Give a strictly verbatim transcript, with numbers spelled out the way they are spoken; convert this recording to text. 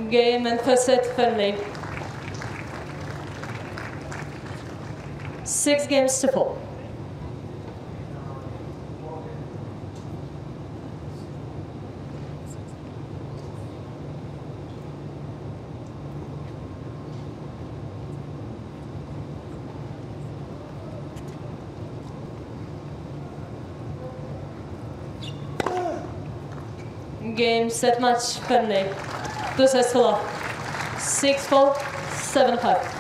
Game and first set, Fearnley. Six games to four. Game, set, match, Fearnley. Two sets to love. Six, four, seven, five.